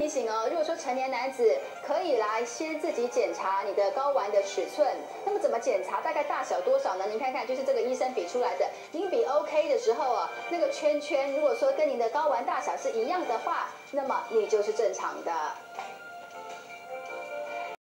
提醒哦，如果说成年男子可以来先自己检查你的睾丸的尺寸，那么怎么检查？大概大小多少呢？您看看，就是这个医生比出来的。您比 OK 的时候啊，那个圈圈如果说跟您的睾丸大小是一样的话，那么你就是正常的。